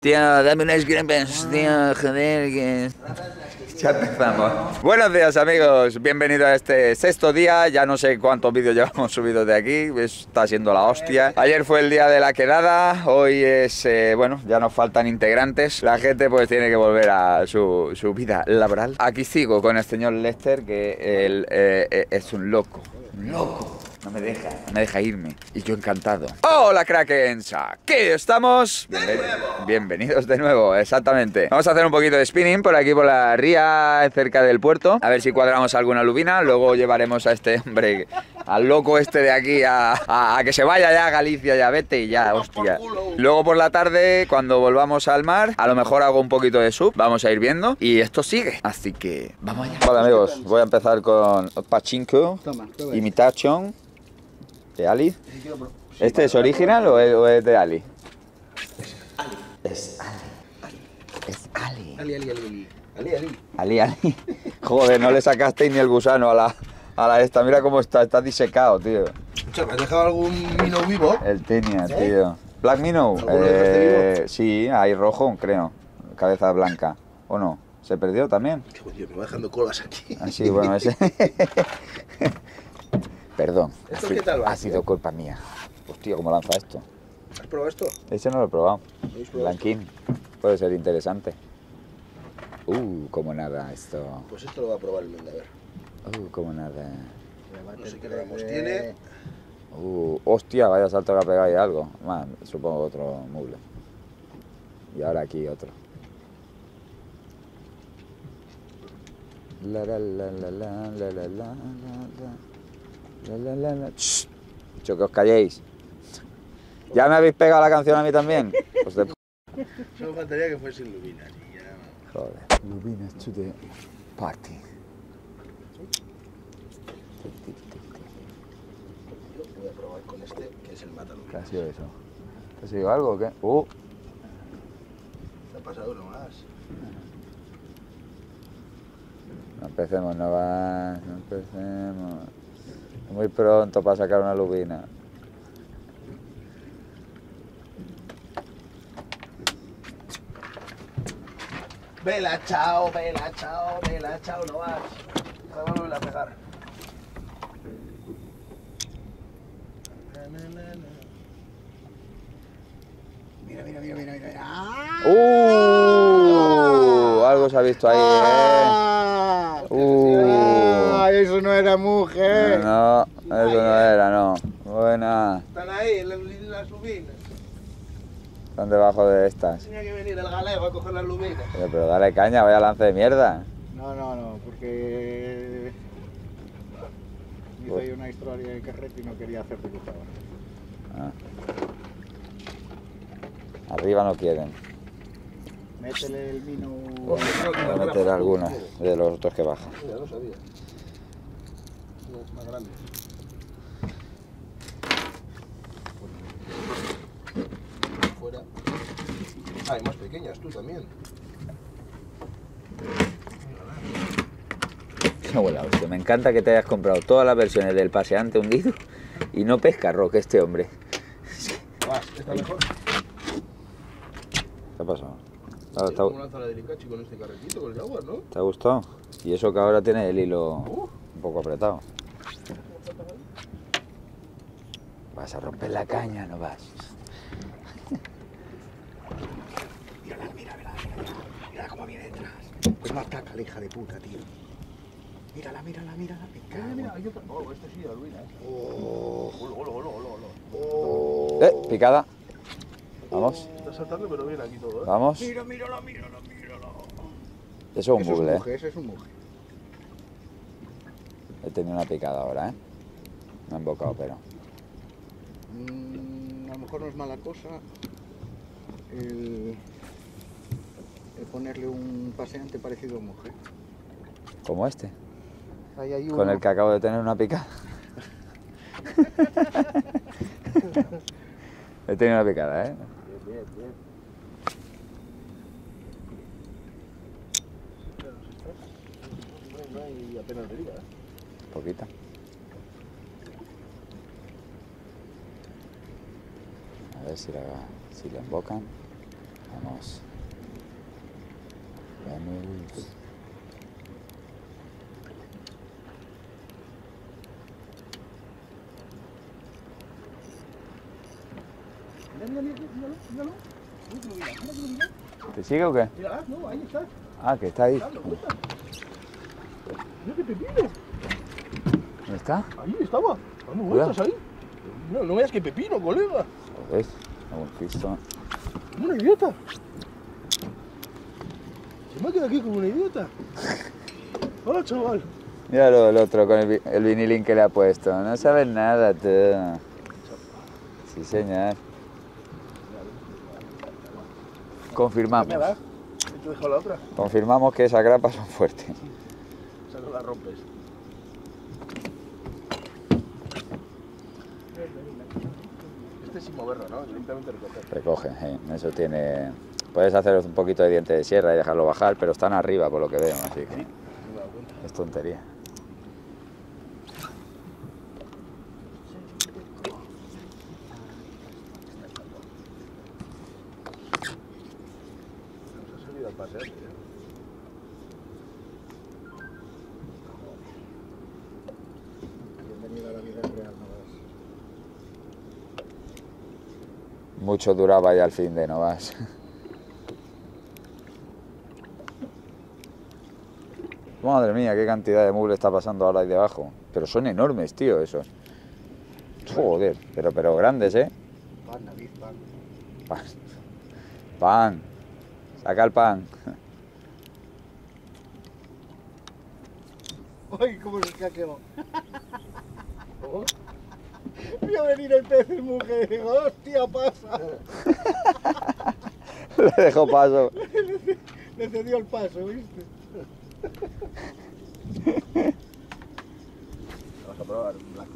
Tío, dame unas crepas, tío, joder, que... Ya empezamos. Buenos días, amigos, bienvenidos a este sexto día. Ya no sé cuántos vídeos llevamos subidos de aquí, está siendo la hostia. Ayer fue el día de la quedada, hoy es, bueno, ya nos faltan integrantes. La gente pues tiene que volver a su vida laboral. Aquí sigo con el señor Lester, que él es un loco, no me deja irme. Y yo encantado. ¡Hola, Krakens! Aquí estamos. Bienvenidos de nuevo, exactamente. Vamos a hacer un poquito de spinning por aquí, por la ría, cerca del puerto. A ver si cuadramos alguna lubina. Luego llevaremos a este hombre, al loco este de aquí, a que se vaya ya a Galicia, ya vete y ya, hostia. Luego por la tarde, cuando volvamos al mar, a lo mejor hago un poquito de sub. Vamos a ir viendo. Y esto sigue. Así que, vamos allá. Hola, amigos. Voy a empezar con Pachinko, Imitation. ¿De Ali? ¿Este es original o es de Ali? Es Ali. Es Ali. Ali. Joder, no le sacasteis ni el gusano a la esta. Mira cómo está disecado, tío. Escucha, ¿me has dejado algún minnow vivo? El Tenia, tío. ¿Black Minnow? Sí, hay rojo, creo. Cabeza blanca. ¿O no? ¿Se perdió también? Tío, me va dejando colas aquí. Ah, sí, bueno, ese... Perdón, ¿Esto qué tal va? ha sido culpa mía. Hostia, ¿cómo lanza esto? ¿Has probado esto? Ese no lo he probado. ¿Habéis probado Blanquín. Puede ser interesante. Como nada esto. Pues esto lo va a probar el Mende, a ver. Como nada. No sé qué gramos tiene. Hostia, vaya salto que ha pegado ahí algo. Man, supongo otro muble. Y ahora aquí otro. La la la la la la la la la la. Dicho que os calléis. ¿Ya me habéis pegado la canción a mí también? Pues de... Solo faltaría que fuese lubinas y ya... Joder. Lubinas to the party. Yo voy a probar con este, que es el matalubinas. ¿Qué ha sido eso? ¿Te ha sido algo o qué? ¿Te ha pasado uno más? No empecemos, no empecemos. Muy pronto para sacar una lubina. Vela, chao, no vas. Te vuelvo a pegar. Mira. Algo se ha visto ahí, Eso no era mujer. No, eso no era, no. Buena. Están ahí, las lubinas. Están debajo de estas. Tenía que venir el galego a coger las lubinas. Pero dale caña, vaya lance de mierda. No, porque hice ahí una historia de carrete y no quería hacer dibujado. Arriba no quieren. Métele el vino. Voy a meter algunos de los otros que bajan. Ya lo sabía. Es más grande. Fuera. Hay más pequeñas, tú también. Hostia, me encanta que te hayas comprado todas las versiones del paseante hundido y no pesca roque este hombre. ¿Está mejor? ¿Qué ha pasado? ¿Cómo lanza la delicachi con este carretito, con el agua, no? ¿Te ha gustado? Y eso que ahora tiene el hilo un poco apretado. ¿Vas a romper la caña? No vas. Mira cómo viene detrás. Es más caca la hija de puta, tío. Mírala. Mira, hay otra. Oh, este sí, la lubina. Picada. Vamos. Está saltando, pero viene aquí todo, ¿eh? Vamos. Mírala. Eso es un buble, Ese es un mujer. He tenido una picada ahora, Me ha embocado, pero... A lo mejor no es mala cosa el ponerle un paseante parecido a un mujer. Como este. Ahí hay uno. Con el que acabo de tener una picada. He tenido una picada, Bien. No hay apenas deriva, Poquita. A ver si la embocan. Vamos. Vamos. Míralo. ¿Te sigue o qué? Mira, no, ahí está. Ah, que está ahí. Mira qué pepino. ¿Dónde está? Ahí estaba. Dando vueltas ahí. No veas qué pepino, colega. ¿Lo ves? Hemos visto. Como una idiota. Se me ha quedado aquí como una idiota. Hola, chaval. Míralo el otro con el vinilín que le ha puesto. No sabes nada, tú. Sí, señor. Confirmamos. ¿Qué me das? Te dejo la otra. Confirmamos que esas grapas son fuertes. Esa no la rompes. Este sin moverlo, ¿no? Directamente recoger. Recoge, eso tiene... Puedes hacer un poquito de diente de sierra y dejarlo bajar, pero están arriba por lo que veo, así que No me he dado cuenta. es tontería. Nos ha salido al pasear, ¿eh? Bienvenido a la vida real, no vas. Mucho duraba ya al fin de no vas. Madre mía, qué cantidad de muebles está pasando ahora ahí debajo. Pero son enormes, tío, esos. Joder, pero grandes, ¿eh? Pan, David, pan. Pan. Pan. Saca el pan. ¡Ay, cómo se ha quedado! Voy a venir el pez y mujer. Digo, ¡hostia, pasa! Le dejo paso. Le cedió el paso, ¿viste? Vamos a probar blanco.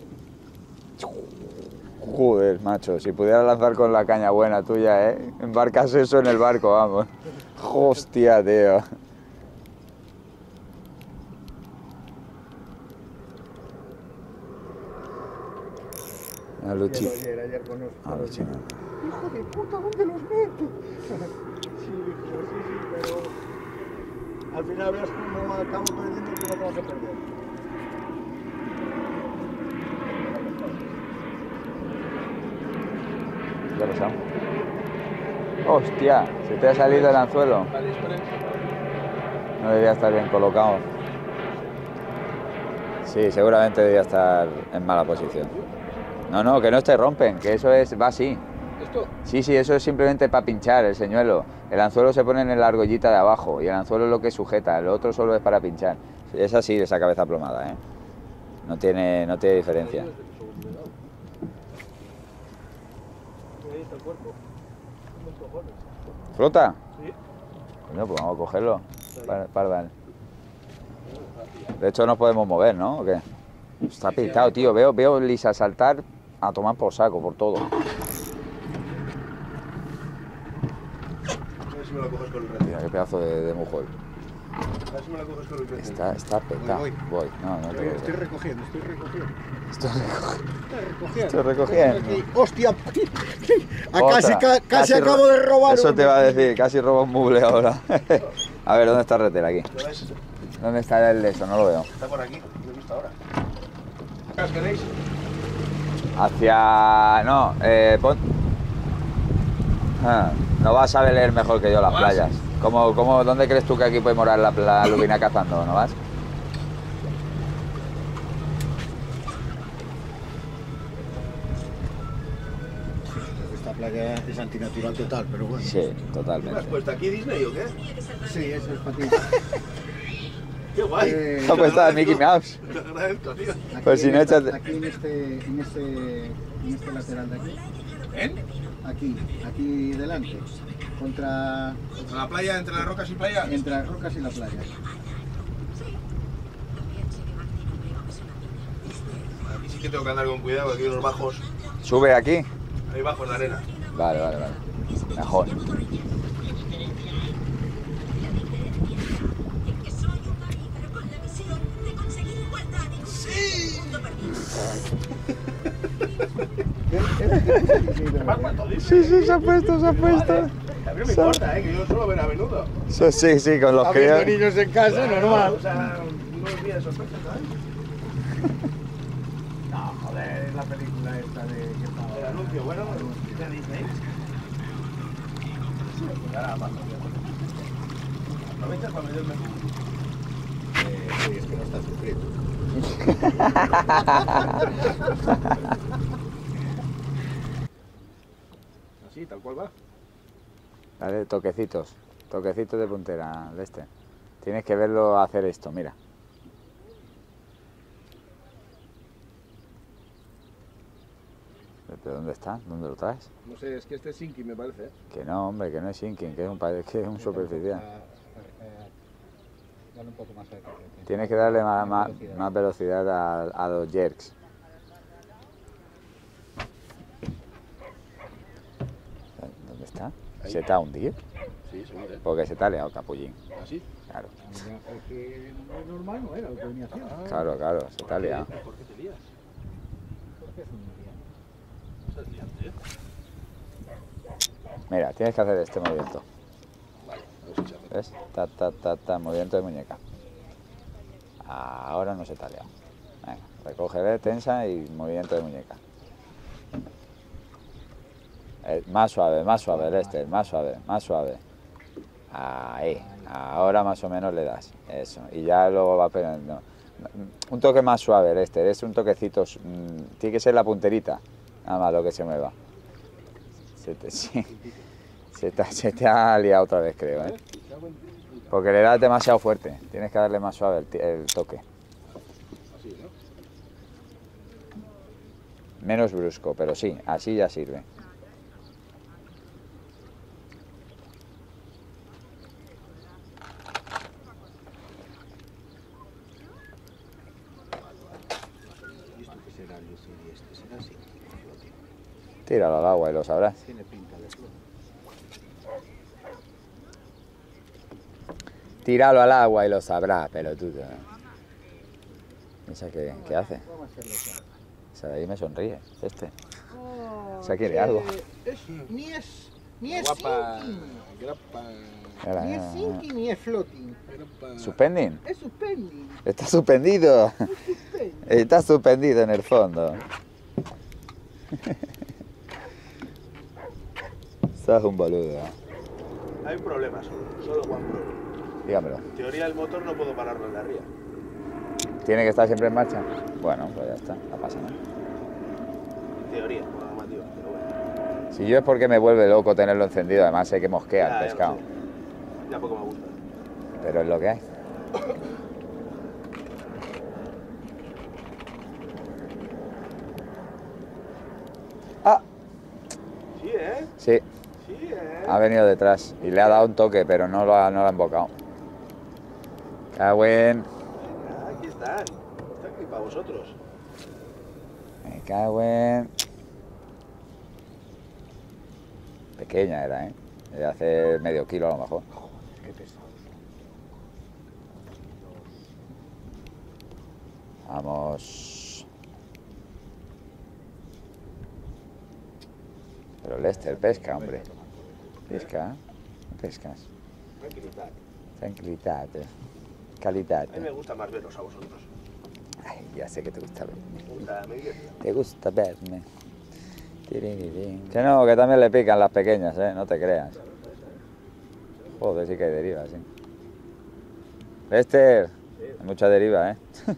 Joder, macho, si pudiera lanzar con la caña buena tuya, ¿eh? Embarcas eso en el barco, vamos. Hostia, tío. A Luchi. Ayer con los... A Luchi. ¡Hijo de puta, ¿dónde los meto? Sí, pero... Al final verás cómo acabo perdiendo que no te vas a perder. ¿Qué ha pasado? Hostia, se te ha salido el anzuelo. No debía estar bien colocado. Sí, seguramente debía estar en mala posición. No, que no te rompen, que eso va así. ¿Esto? Sí, eso es simplemente para pinchar el señuelo. El anzuelo se pone en la argollita de abajo y el anzuelo es lo que sujeta, el otro solo es para pinchar. Es así, esa cabeza plomada, ¿eh? No tiene diferencia. Ahí está el cuerpo. Unos cojones. ¿Flota? Sí. Coño, pues vamos a cogerlo. Pardal. De hecho nos podemos mover, ¿no? ¿O qué? Está pintado, tío. Veo Lisa saltar a tomar por saco, por todo. A ver si me la coges con el reto. Mira, qué pedazo de mujol. A ver si me la coges con el reto. Está petado. Voy. No te voy. Estoy recogiendo. Estoy recogiendo. ¡Hostia! Otra. Casi acabo de robar. Eso te va a decir, casi robo un mueble ahora. A ver, ¿dónde está el retera aquí? ¿Lo ves? ¿Dónde está el de eso? No lo veo. Está por aquí, lo he visto ahora. ¿Qué queréis? Hacia... No, no vas a leer mejor que yo las ¿Vas? playas. ¿Dónde crees tú que aquí puede morar la lubina cazando? ¿No vas? Esta playa es antinatural total, pero bueno. Sí, ¿Qué me has totalmente. puesto aquí, Disney o qué? Sí, eso es para ti. ¡Qué guay! ¿Qué ha puesto de Mickey Mouse? Te agradezco, tío. Pues si no, échate... Aquí en este lateral de aquí. Aquí delante. Contra... ¿Entre la playa, entre las rocas y playa? Entre las rocas y la playa. Aquí sí que tengo que andar con cuidado, aquí hay unos bajos. Sube aquí. Hay bajos de arena. Vale. Mejor. ¿Me has puesto, Disney? Sí, se ha puesto. qué me importa, que yo suelo ver a menudo. Sí, sí, con los Habiendo críos. niños en casa, normal. O sea, unos días de sorpresa, ¿sabes? No, joder, es la película esta de... El anuncio, bueno, de Disney. Sí, pues ahora pasa. Aprovecha para meterme. Sí, es que no está suscrito. Así, tal cual va. Dale, toquecitos de puntera, de este. Tienes que verlo hacer esto, mira. ¿Pero dónde está? ¿Dónde lo traes? No sé, es que este es Sinky, me parece. Que no, hombre, que no es sinking, que es un superficial. Dale un poco más cerca. Tienes que darle más velocidad a los jerks. ¿Dónde está? Ahí. ¿Se te ha hundido? Sí, seguro. Porque se te ha liado, capullín. ¿Así? Claro, Es que normal no era lo que venía haciendo. claro, se te ha liado. ¿Por qué te lías? Porque es un día. ¿Estás liante? Mira, tienes que hacer este movimiento. Vale, vamos a echarle. ¿Ves? Movimiento de muñeca. Ahora no se te ha liado. Venga, recógele, tensa y movimiento de muñeca. Más suave, Lester, más suave. Ahí, ahora más o menos le das. Eso, y ya luego va pegando. Un toque más suave, Lester, es un toquecito. Tiene que ser la punterita, nada más lo que se mueva. Sí. Se te ha liado otra vez, creo, ¿eh? Porque le das demasiado fuerte. Tienes que darle más suave el toque. Así, ¿no? Menos brusco, pero sí, así ya sirve. ¿Y esto qué será, Lucy? Este será así. Tíralo al agua y lo sabrás. Tiene pinta de flor. Tíralo al agua y lo sabrás, pelotudo. ¿Esa qué hace? Vamos a hacerlo claro. Esa de ahí me sonríe, este. Oh, O sea, quiere que algo. Ni es Guapa. sinking. Grapa. Mira, Ni es mira, sinking ni es floating. Grapa. ¿Suspending? Es suspending. Está suspendido. Suspending. Está suspendido en el fondo. Sos un boludo. Hay un problema solo one problem. Dígamelo. En teoría el motor no puedo pararlo en la ría. ¿Tiene que estar siempre en marcha? Bueno, pues ya está, no pasa nada. En teoría, por normativa, pero bueno. Si yo es porque me vuelve loco tenerlo encendido, además sé que mosquea Ya, el ya pescado. lo sé. Ya poco me gusta. Pero es lo que hay. ¡Ah! Sí, ¿eh? Sí, Sí, ¿eh? ha venido detrás y le ha dado un toque, pero no lo ha embocado. Cagüen. Aquí están. Están aquí para vosotros. Me cago en... Pequeña era, ¿eh? De hace medio kilo a lo mejor. Qué pesado. Vamos. Pero Lester, pesca, hombre. Pesca. No pescas. Tranquilidad. Tranquilidad. A Calidad. mí me gusta más veros a vosotros. Ay, ya sé que te gusta verme. Me gusta, me divierte. Te gusta verme. Tiririrín. Que no, que también le pican las pequeñas, ¿eh? No te creas. Joder, sí que hay deriva, sí. Lester, hay mucha deriva, ¿eh?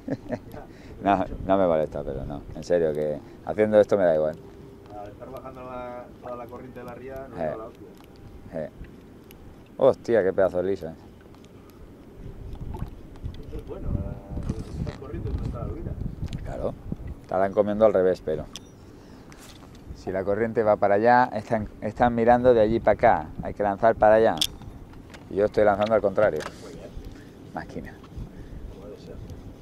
No me molesta, pero no. En serio, que haciendo esto me da igual. Al estar bajando toda la corriente de la ría, no me da la hostia. Hostia, qué pedazo de lisa. Eso es bueno. Estas corrientes no está la vida. Claro, estarán comiendo al revés, pero... Si la corriente va para allá, están mirando de allí para acá. Hay que lanzar para allá. Y yo estoy lanzando al contrario. Muy bien. Máquina. Puede ser.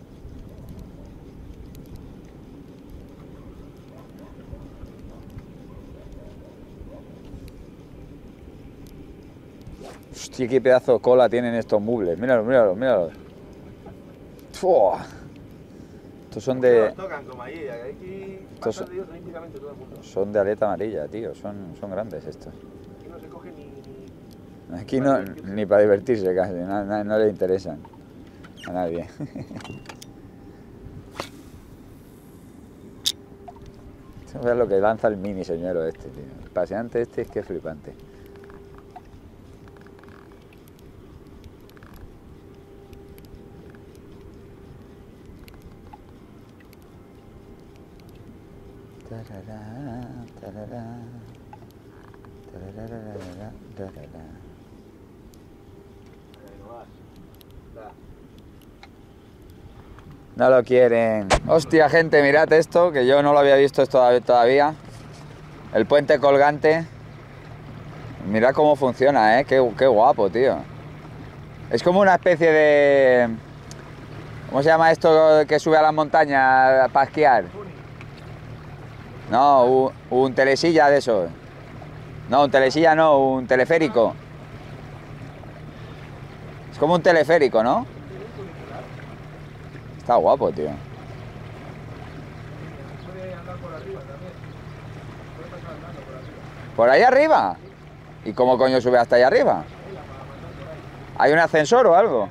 Hostia, qué pedazo de cola tienen estos mubles. Míralo. ¡Fua! Estos son Pero de... nos tocan como allí. Aquí Estos pasa son- Dios olímpicamente todo el mundo. Son de aleta amarilla, tío. Son grandes estos. Aquí no se coge ni Aquí no, ni para divertirse casi, no le interesan a nadie. Vean lo que lanza el mini señuelo este, tío. El paseante este es que es flipante. Tarará, tarará, tarará, tarará. No lo quieren. Hostia, gente, mirad esto, que yo no lo había visto esto todavía. El puente colgante. Mirad cómo funciona, qué guapo, tío. Es como una especie de... ¿Cómo se llama esto que sube a las montañas para esquiar? No, un telesilla de eso. No, un telesilla no, un teleférico. Es como un teleférico, ¿no? Está guapo, tío. ¿Por ahí arriba? ¿Y cómo coño sube hasta allá arriba? ¿Hay un ascensor o algo?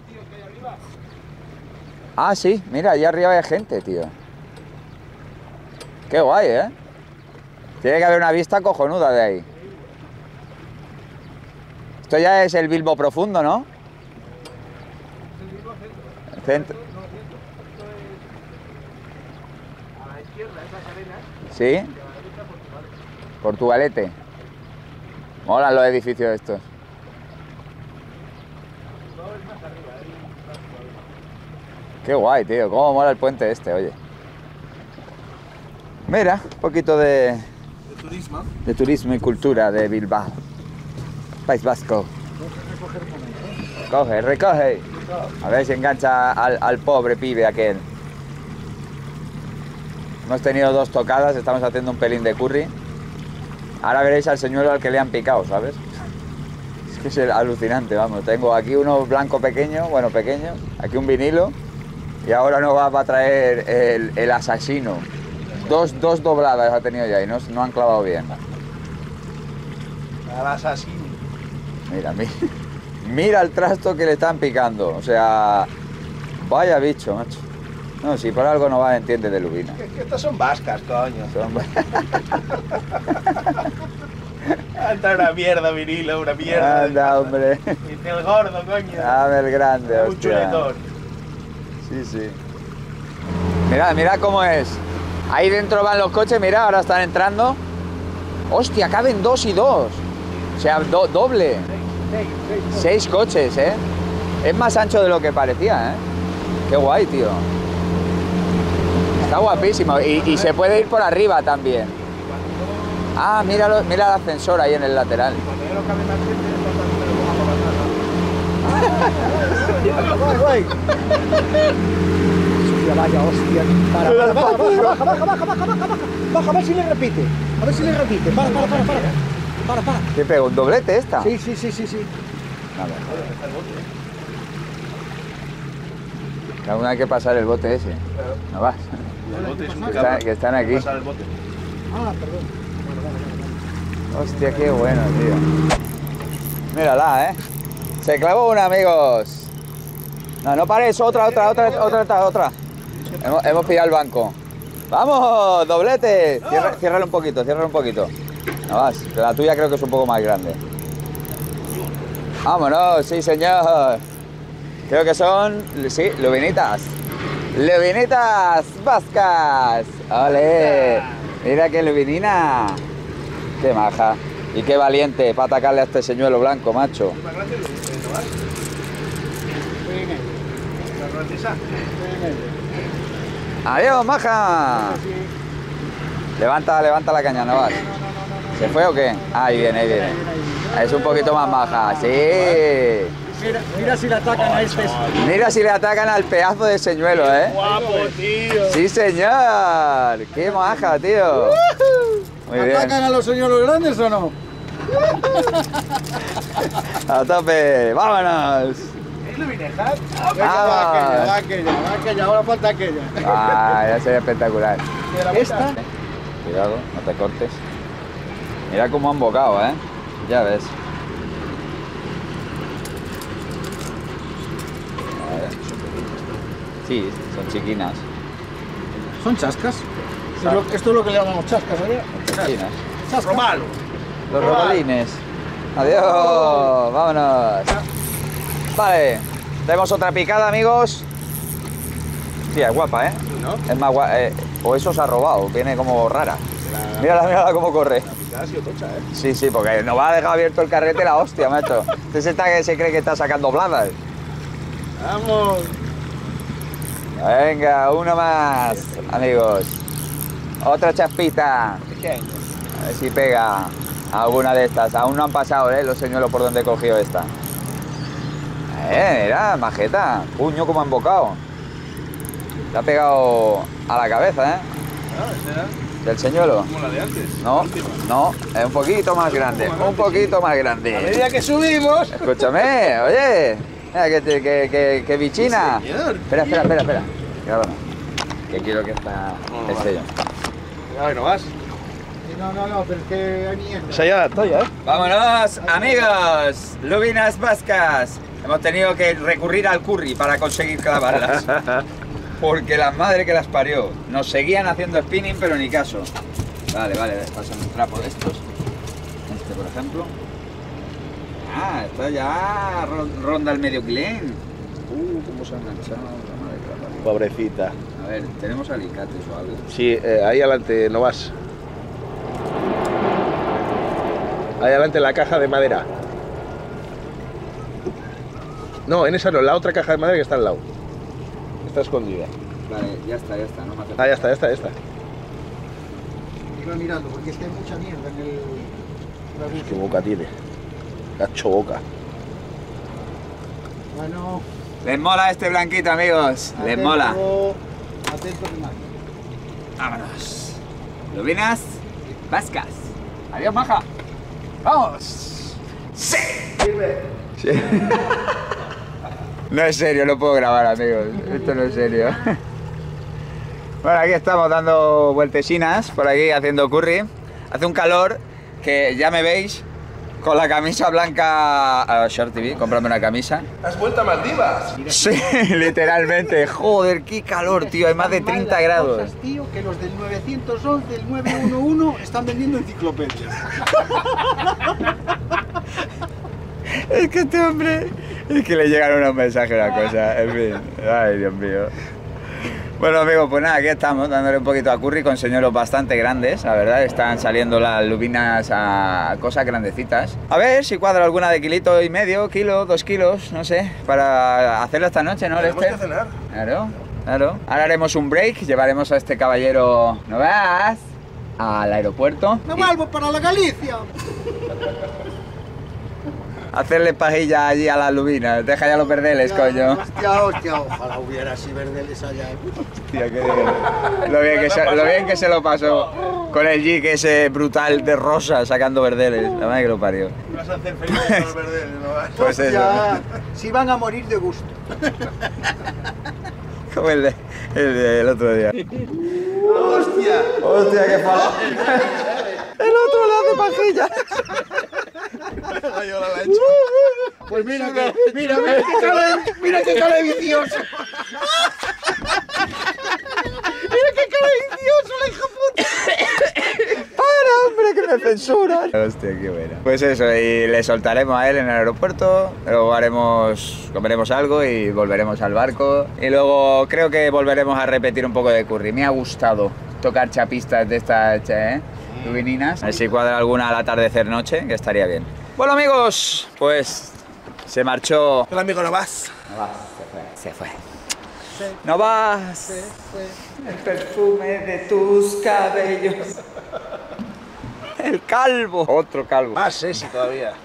Ah, sí, mira, allá arriba hay gente, tío. Qué guay, ¿eh? Tiene que haber una vista cojonuda de ahí. Esto ya es el Bilbo profundo, ¿no? El centro. A la izquierda, esas arenas. ¿Sí? Y a la derecha, Portugal. Portugalete. Molan los edificios estos. No, es más arriba, hay un paso ahí. Qué guay, tío. Cómo mola el puente este, oye. Mira, un poquito De turismo. de turismo y cultura de Bilbao. País Vasco. Coge, recoge. A ver si engancha al pobre pibe aquel. Hemos tenido 2 tocadas, estamos haciendo un pelín de curry. Ahora veréis al señuelo al que le han picado, ¿sabes? Es que es alucinante, vamos. Tengo aquí uno blanco pequeño, bueno, pequeño. Aquí un vinilo. Y ahora nos va a traer el asesino. Dos dobladas ha tenido ya y no han clavado bien. Al asesino. Mira, mira el trasto que le están picando. O sea, vaya bicho, macho. No, si por algo no va, entiende de lubina. Es que estas son vascas, coño. Anda una mierda, vinilo, una mierda. Anda, hombre. Dice el gordo, coño. Dame el grande, Un hostia. chuletón. Sí, sí. Mirad cómo es. Ahí dentro van los coches, mira, ahora están entrando. Hostia, caben 2 y 2. O sea, doble. 6 coches, ¿eh? Es más ancho de lo que parecía, ¿eh? Qué guay, tío. Está guapísimo. Y se puede ir por arriba también. Ah, mira el ascensor ahí en el lateral. Cuando ya no cabe más gente, es bastante lo Guay. Hostia, vaya, hostia. Baja, a ver si le repite. A ver si le repite. Para. ¿Qué pego? ¿Un doblete esta? Sí. Vale. Cada uno hay que pasar el bote ese. No vas. El bote es un Que están aquí. pasar el bote. Ah, perdón. Hostia, qué bueno, tío. Mírala, ¿eh? Se clavó una, amigos. No pares, otra. Hemos pillado el banco. ¡Vamos! ¡Doblete! Ciérralo un poquito. No vas, que la tuya creo que es un poco más grande. ¡Vámonos! ¡Sí, señor! Creo que son, sí, lubinitas. ¡Lubinitas vascas! ¡Ole! Mira qué lubinina. ¡Qué maja! Y qué valiente para atacarle a este señuelo blanco, macho. Más grande lo dice, ¿no vas? Más grande esa. ¡Adiós, maja! Levanta la caña, ¿no vas? ¿Se fue o qué? Ahí viene. Es un poquito más maja, sí. Mira si le atacan a este. Mira si le atacan al pedazo de señuelo, ¿eh? Guapo, tío. Sí, señor. ¡Qué maja, tío! Muy bien. ¿Atacan a los señuelos grandes o no? A tope. ¡Vámonos! ¿Es lubinejas? Va aquella, ahora falta aquella. Ah, ya sería espectacular. Esta. Cuidado, no te cortes. Mira cómo han bocado, ¿eh? Ya ves. Sí, son chiquinas. Son chascas. Esto es lo que le llamamos chascas, ¿verdad? Chiquinas. Chascas. Romalo. Los robalines. Adiós, vámonos. Vale, tenemos otra picada, amigos. Sí, es guapa, ¿eh? ¿No? Es más guapa. O eso se ha robado, viene como rara. Mírala, mírala cómo corre. Ha sido tocha, ¿eh? Sí, sí, porque nos va a dejar abierto el carrete la hostia, macho. Entonces esta que se cree que está sacando bladas. ¡Vamos! Venga, uno más, amigos. Otra chaspita. Pequeño. A ver si pega alguna de estas. Aún no han pasado, los señuelos por donde he cogido esta. Mira, majeta. Puño como ha embocado. Le ha pegado a la cabeza, del señuelo. Como la de antes. No, no, es un poquito más grande. Un poquito más A grande. medida que subimos. Escúchame, oye. Mira, que bichina. Sí, señor. Espera. Grábame. Que quiero que está el sello. Ay, no vas. No, pero es que hay mierda. Esa ya la talla, ¿eh? ¡Vámonos, amigos! Lubinas vascas. Hemos tenido que recurrir al curry para conseguir clavarlas. Porque la madre que las parió. Nos seguían haciendo spinning, pero ni caso. Vale, pásame un trapo de estos. Este, por ejemplo. Ah, está ya ronda el medio clean. Cómo se ha enganchado. La madre que la parió. Pobrecita. A ver, ¿tenemos alicates o algo? Sí, ahí adelante no vas. Ahí adelante la caja de madera. No, en esa no, la otra caja de madera que está al lado. Está escondida. Vale, ya está, no me hace Ah, ya está. Iba mirando, porque es que hay mucha mierda en el... Qué boca tiene. Cacho boca. Bueno, Les mola este blanquito, amigos. Les mola. Atento que más. Vámonos. Lubinas vascas. Adiós, maja. ¡Vamos! ¡Sí! Sí. No es serio, no puedo grabar, amigos. Esto no es serio. Bueno, aquí estamos dando vueltecinas por aquí haciendo curry. Hace un calor que ya me veis con la camisa blanca a Short TV, comprarme una camisa. ¿Has vuelto a Maldivas? Sí, literalmente. Joder, qué calor, tío. Hay más de 30 grados. Cosas, tío, que los del 911, el 911 están vendiendo enciclopedias. Es que este hombre... Es que le llegaron unos mensajes, una cosa. En fin. Ay, Dios mío. Bueno, amigos, pues nada, aquí estamos dándole un poquito a curry con señuelos bastante grandes, la verdad. Están saliendo las lubinas a cosas grandecitas. A ver si cuadra alguna de kilito y medio, kilo, 2 kilos, no sé, para hacerlo esta noche, ¿no, Tenemos Lester? que cenar. Claro. Ahora haremos un break, llevaremos a este caballero, ¿no vas? Al aeropuerto. ¡Me vuelvo para la Galicia! Hacerle pajilla allí a las lubinas, deja ya los verdeles, coño. Hostia, ojalá hubiera así verdeles allá. Hostia, qué bien. Lo bien que se lo pasó con el jig ese brutal de rosa sacando verdeles. La madre que lo parió. Vas a hacer feliz a los verdes, ¿no? Pues eso. Hostia, si van a morir de gusto. Como el del otro día. ¡Hostia! Hostia, qué fallo. El otro le hace pajilla. Yo la he hecho. Pues mira qué cara vicioso. Mira qué cara vicioso, la hija puta. ¡Para, hombre, que me censuran! Hostia, qué buena. Pues eso, y le soltaremos a él en el aeropuerto, luego comeremos algo y volveremos al barco. Y luego creo que volveremos a repetir un poco de curry. Me ha gustado tocar chapistas de estas, lubininas. A ver si cuadra alguna al atardecer noche, que estaría bien. Bueno, amigos, pues se marchó. El amigo no vas. No vas, se fue. No vas. El perfume de tus cabellos. El calvo. Otro calvo. Más sexy todavía.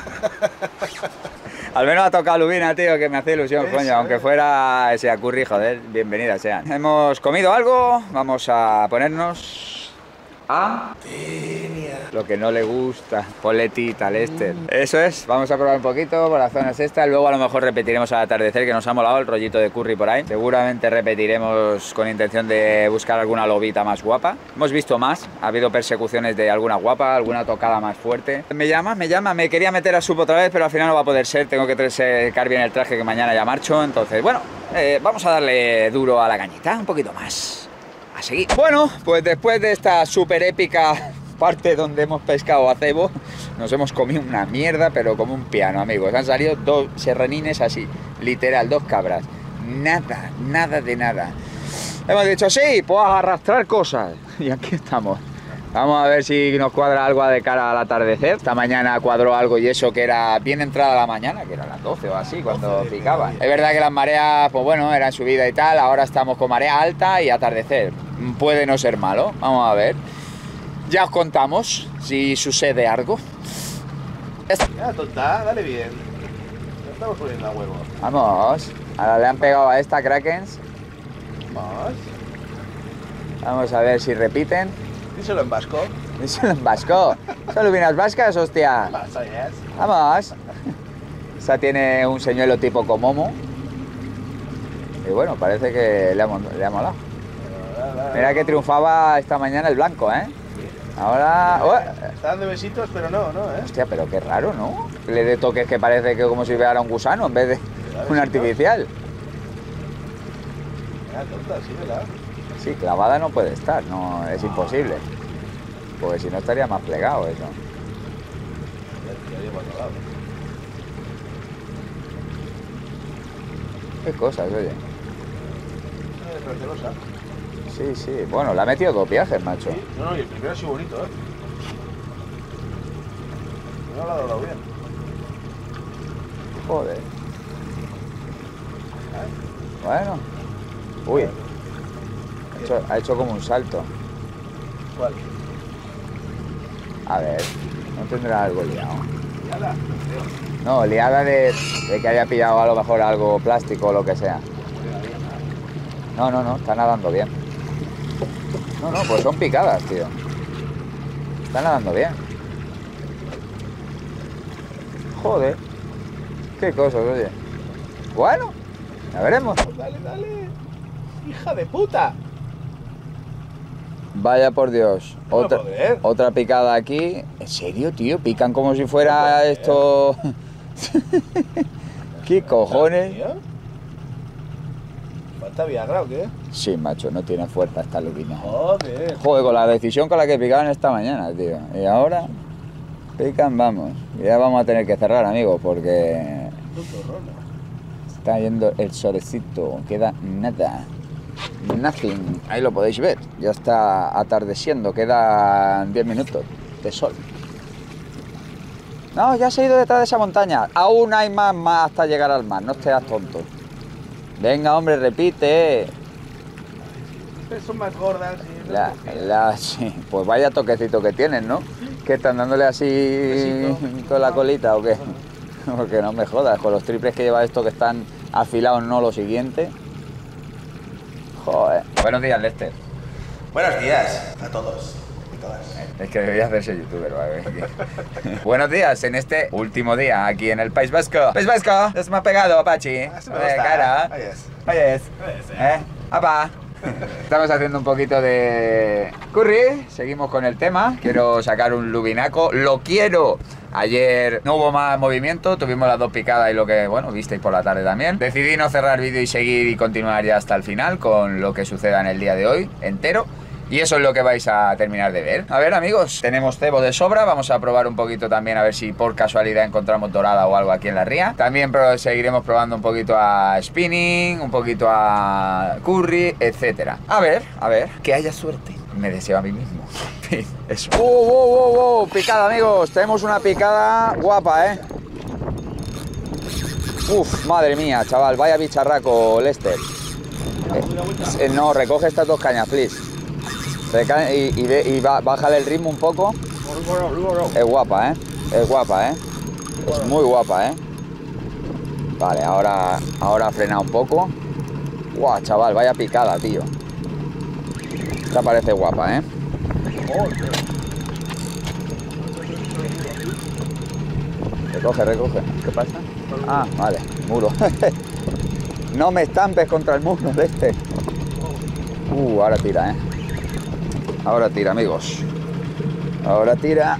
Al menos ha tocado lubina, tío, que me hace ilusión, coño. Aunque fuera ese a curry, joder, bienvenida sean. Hemos comido algo, vamos a ponernos a lo que no le gusta. Ponle tita, Lester. Eso es, vamos a probar un poquito por las zonas estas. Luego a lo mejor repetiremos al atardecer, que nos ha molado el rollito de curry por ahí. Seguramente repetiremos con intención de buscar alguna lobita más guapa. Hemos visto más, ha habido persecuciones de alguna guapa, alguna tocada más fuerte. Me llama, me quería meter a sub otra vez, pero al final no va a poder ser. Tengo que secar bien el traje, que mañana ya marcho. Entonces, bueno, vamos a darle duro a la cañita, un poquito más. A seguir. Bueno, pues después de esta súper épica parte donde hemos pescado a cebo, nos hemos comido una mierda, pero como un piano, amigos. Han salido 2 serranines así, literal, 2 cabras. Nada, nada de nada. Hemos dicho, sí, puedes arrastrar cosas. Y aquí estamos. Vamos a ver si nos cuadra algo de cara al atardecer. Esta mañana cuadró algo y eso que era bien entrada la mañana, que eran las 12 o así, cuando picaba. Es verdad que las mareas, pues bueno, eran subida y tal. Ahora estamos con marea alta y atardecer. Puede no ser malo. Vamos a ver. Ya os contamos si sucede algo. Ya, tonta, dale bien. Ya estamos poniendo a huevo. Vamos. Ahora le han pegado a esta Krakens. Vamos. Vamos a ver si repiten. Díselo en vasco. Díselo en vasco. ¿Son lubinas vascas, hostia? Vas, oyes. Vamos. Esta tiene un señuelo tipo Komomo. Y bueno, parece que le ha molado. Mira que triunfaba esta mañana el blanco, ¿eh? Ahora... ¡Oh! Está dando besitos, pero no, ¿eh? Hostia, pero qué raro, ¿no? Le dé toques que parece que como si fuera un gusano en vez de un artificial. Mira, tonta, sí, ¿verdad? Sí, clavada no puede estar, no, es imposible. Porque si no estaría más plegado eso. Ya llevo al lado. Qué cosas, oye. Es recelosa. Sí, sí. Bueno, le ha metido 2 viajes, macho. Sí. No, y el primero ha sido bonito, ¿eh? No lo ha dado bien. Joder. Bueno. Uy. Ha hecho como un salto. ¿Cuál? A ver. ¿No tendrá algo liado? Nada. No, liada de que haya pillado a lo mejor algo plástico o lo que sea. No, no, no. Está nadando bien. No, no, pues son picadas, tío. Está nadando bien. Joder. Qué cosas, oye. Bueno, ya veremos. Dale, dale. Hija de puta. Vaya por Dios. No lo puedo creer. Otra picada aquí. ¿En serio, tío? Pican como si fuera esto... ¿Qué cojones? Tío. ¿Falta Viagra o qué? Sí, macho, no tiene fuerza esta lubina. Joder. Joder, con la decisión con la que picaban esta mañana, tío. Y ahora pican, vamos. Ya vamos a tener que cerrar, amigos, porque está yendo el solecito. Queda nada. Nothing. Ahí lo podéis ver. Ya está atardeciendo. Quedan 10 minutos de sol. No, ya se ha ido detrás de esa montaña. Aún hay más hasta llegar al mar. No estés tonto. Venga, hombre, repite. Son más gordas. Y Sí, pues vaya toquecito que tienen, ¿no? ¿Que están dándole así besito con la colita o qué? Porque no me jodas, con los triples que lleva esto que están afilados, no lo siguiente. Joder. Buenos días, Lester. Buenos días a todos y todas. Es que debería hacerse youtuber, ¿vale? Buenos días en este último día aquí en el País Vasco. País Vasco, se me ha pegado, Apache. Se me gusta. Cara. Oyes. Oyes. ¡Apa! Estamos haciendo un poquito de curry. Seguimos con el tema. Quiero sacar un lubinaco. Lo quiero. Ayer no hubo más movimiento. Tuvimos las 2 picadas y lo que, bueno, visteis por la tarde también. Decidí no cerrar vídeo y seguir y continuar ya hasta el final con lo que suceda en el día de hoy entero. Y eso es lo que vais a terminar de ver. A ver, amigos, tenemos cebo de sobra. Vamos a probar un poquito también a ver si por casualidad encontramos dorada o algo aquí en la ría. También seguiremos probando un poquito a spinning, un poquito a curry, etcétera. A ver, que haya suerte. Me deseo a mí mismo. Eso. ¡Oh! Picada, amigos. Tenemos una picada guapa, ¿eh? Uf, madre mía, chaval. Vaya bicharraco, Lester. No, recoge estas 2 cañas, please. Y bájale el ritmo un poco. Es guapa, ¿eh? Es guapa, ¿eh? Es muy guapa, ¿eh? Vale, ahora frena un poco. Guau, chaval, vaya picada, tío. Esta parece guapa, ¿eh? Recoge. ¿Qué pasa? Ah, vale, muro. No me estampes contra el muro de este. Ahora tira, ¿eh? Ahora tira, amigos. Ahora tira.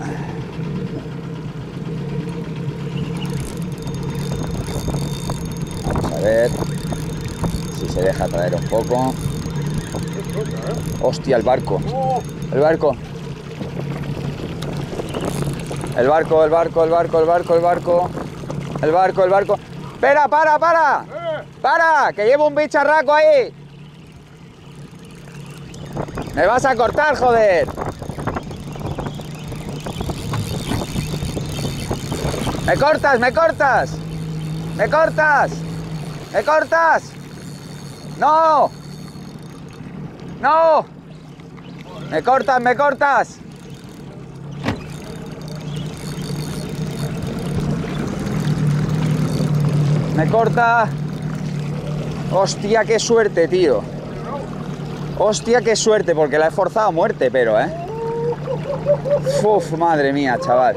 Vamos a ver. se deja traer un poco. Hostia, el barco. El barco. El barco, el barco, el barco, el barco, el barco. El barco, el barco. ¡Espera, para, para! ¡Para! ¡Que llevo un bicharraco ahí! ¡Me vas a cortar, joder! ¡Me cortas, me cortas! ¡Me cortas! ¡Me cortas! ¡No! ¡No! ¡Me cortas, me cortas! ¡Me corta! ¡Hostia, qué suerte, tío! ¡Hostia, qué suerte! Porque la he forzado a muerte, pero, ¿eh? ¡Uf, madre mía, chaval!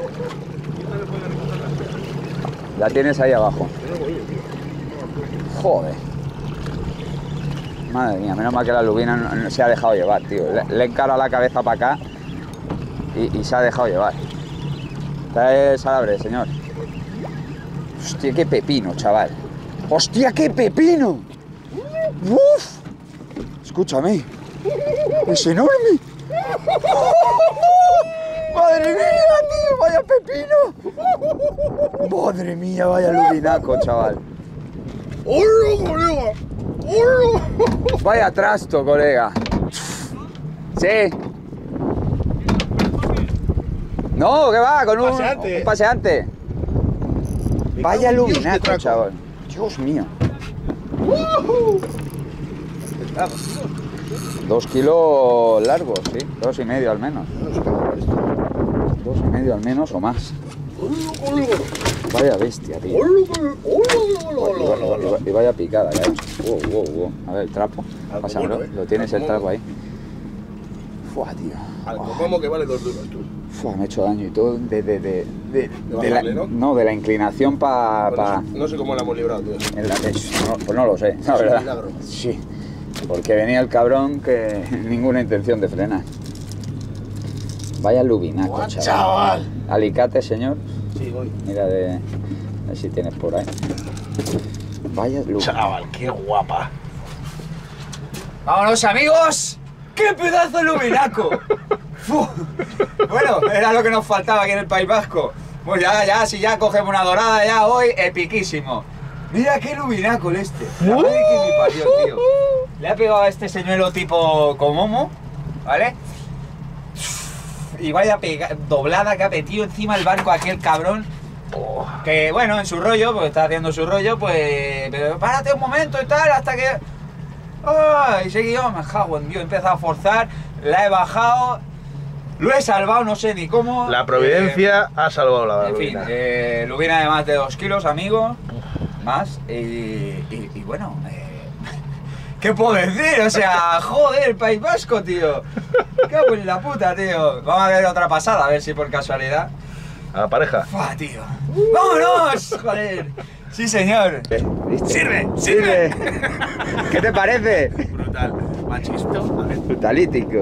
La tienes ahí abajo. Joder. Madre mía, menos mal que la lubina no se ha dejado llevar, tío. Le he encarado la cabeza para acá y se ha dejado llevar. Trae salabre, señor. Hostia, qué pepino, chaval. ¡Hostia, qué pepino! ¡Uf! Escúchame. ¡Es enorme! ¡Madre mía, tío! ¡Vaya pepino! ¡Madre mía, vaya lubinaco, chaval! ¡Hola, colega! ¡Hola! Vaya trasto, colega. Sí. No, ¿qué va? Con un paseante. Vaya lubinaco, chaval. Dios mío. 2 kilos largos, sí. 2,5 al menos. 2,5 al menos o más. Vaya bestia, tío. Y vaya picada que ha hecho. Wow. A ver, el trapo. Pásamelo. Lo tienes el trapo ahí. Fua, tío. Como que vale 2 duros, tú. Fua, me he hecho daño y todo de bajarle, la, ¿no? no, de la inclinación para... No sé cómo la hemos librado, tío. Pues no lo sé, la Es un verdad. milagro. Sí, porque venía el cabrón que ninguna intención de frenar. Vaya lubinaco, ¡Guau, chaval. chaval! Alicate, señor. Sí, voy. Mira a ver si tienes por ahí. Vaya lubinaco. Chaval, qué guapa. ¡Vámonos, amigos! ¡Qué pedazo de lubinaco! Bueno, era lo que nos faltaba aquí en el País Vasco. Pues ya, si ya cogemos una dorada ya hoy, epiquísimo. Mira qué lubinaco este. La madre que me parió, tío. Le ha pegado a este señuelo tipo Komomo, ¿vale? Y vaya doblada que ha metido encima el barco aquel cabrón. Que bueno, en su rollo, porque está haciendo su rollo, pues... Pero párate un momento y tal, hasta que... Y seguido, me cago en Dios, he empezado a forzar, la he bajado, lo he salvado, no sé ni cómo. La providencia ha salvado la En fin, lubina. lubina de más de 2 kilos, amigo, más, y bueno, ¿qué puedo decir? O sea, joder, el País Vasco, tío. ¿Qué hago en la puta, tío? Vamos a ver otra pasada, a ver si por casualidad. A la pareja. ¡Fua, tío! ¡Vámonos! ¡Joder! Sí, señor. ¿Viste? ¡Sirve! ¿Qué te parece? Brutal. Machisto. Brutalítico.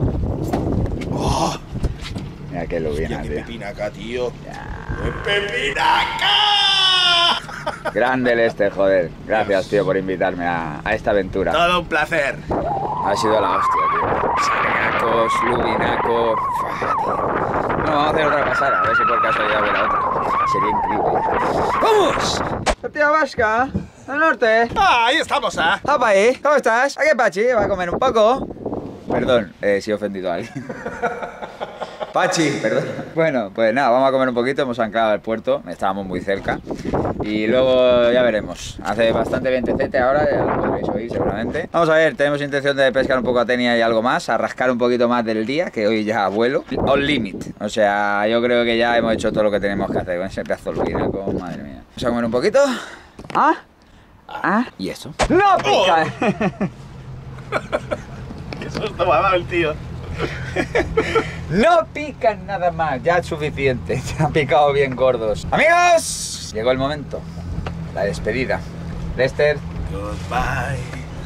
Mira qué lubina, ¡Qué tío. pepinaca, tío! ¡Qué pepinaca! Grande el este, joder. Gracias, tío, por invitarme a esta aventura. Todo un placer. Ha sido la hostia, tío. Sargacos, lubinaco. No, vamos a hacer otra pasada, a ver si por casualidad ve la otra. Sería increíble. ¡Vamos! Tía Vasca, al norte. Ah, ahí estamos, ¿ah? ¡Apa ahí! ¿Cómo estás? ¿A qué Pachi? ¿Va a comer un poco? Perdón, si he ofendido a alguien. Pachi, perdón. Bueno, pues nada, vamos a comer un poquito, hemos anclado al puerto, estábamos muy cerca. Y luego ya veremos. Hace bastante vientecete ahora, ya lo podréis oír seguramente. Vamos a ver, tenemos intención de pescar un poco a tenia y algo más, a rascar un poquito más del día, que hoy ya vuelo. On limit. O sea, yo creo que ya hemos hecho todo lo que tenemos que hacer con ese pedazo de lubinaco, madre mía. Vamos a comer un poquito. Y eso. ¡No pica! ¡Qué susto me ha dado el tío! No pican nada más, ya es suficiente, ya han picado bien gordos. Amigos, llegó el momento, la despedida. Lester. Goodbye.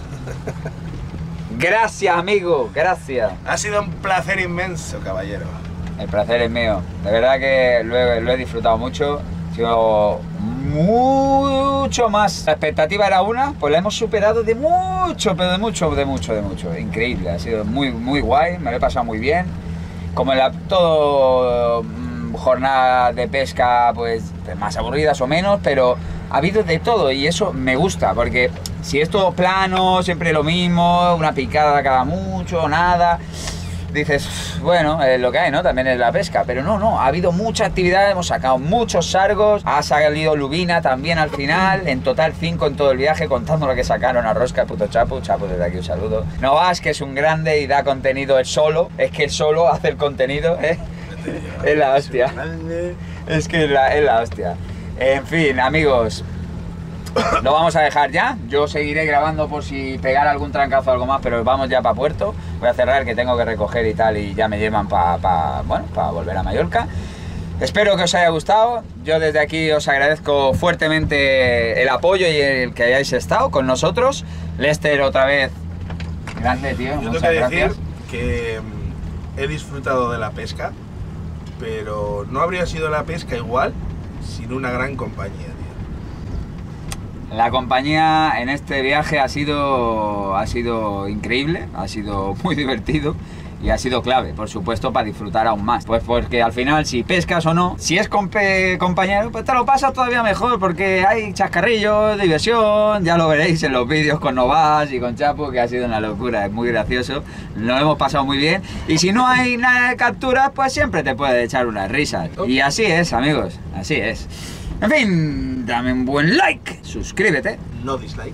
Gracias, amigo, gracias. Ha sido un placer inmenso, caballero. El placer es mío, de verdad que lo he disfrutado mucho. Ha sido mucho más. La expectativa era una, pues la hemos superado de mucho, pero de mucho. Increíble, ha sido muy, muy guay, me lo he pasado muy bien. Como en todo jornada de pesca, pues más aburridas o menos, pero ha habido de todo y eso me gusta, porque si es todo plano, siempre lo mismo, una picada cada mucho, nada, dices, bueno, es lo que hay, ¿no? También es la pesca, pero no, ha habido mucha actividad, hemos sacado muchos sargos, ha salido lubina también al final, en total 5 en todo el viaje, contando lo que sacaron a rosca, el puto Chapu, desde aquí un saludo. No vas, que es un grande y da contenido él solo, es que él solo hace el contenido, ¿eh? Es la hostia, es que es la hostia. En fin, amigos, lo vamos a dejar ya. Yo seguiré grabando por si pegar algún trancazo o algo más, pero vamos ya para Puerto. Voy a cerrar, que tengo que recoger y tal, y ya me llevan para volver a Mallorca. Espero que os haya gustado. Yo desde aquí os agradezco fuertemente el apoyo y el que hayáis estado con nosotros. Lester, otra vez, grande, tío. Yo tengo que decir que he disfrutado de la pesca, pero no habría sido la pesca igual sin una gran compañía, tío. La compañía en este viaje ha sido increíble, ha sido muy divertido y ha sido clave, por supuesto, para disfrutar aún más. Pues porque al final, si pescas o no, si es compañero, pues te lo pasas todavía mejor, porque hay chascarrillos, diversión, ya lo veréis en los vídeos con Novas y con Chapu, que ha sido una locura, es muy gracioso, lo hemos pasado muy bien. Y si no hay nada de capturas, pues siempre te puedes echar unas risas. Y así es, amigos, así es. En fin, dame un buen like, suscríbete. No dislike.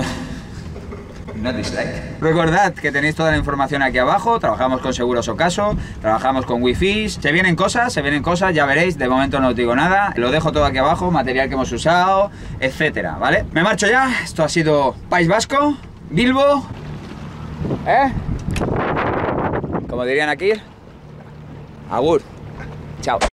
No dislike. Recordad que tenéis toda la información aquí abajo. Trabajamos con Seguros Ocaso, trabajamos con Wi-Fi. Se vienen cosas, ya veréis. De momento no os digo nada. Lo dejo todo aquí abajo, material que hemos usado, etcétera, ¿vale? Me marcho ya. Esto ha sido País Vasco, Bilbo. Como dirían aquí, agur. Chao.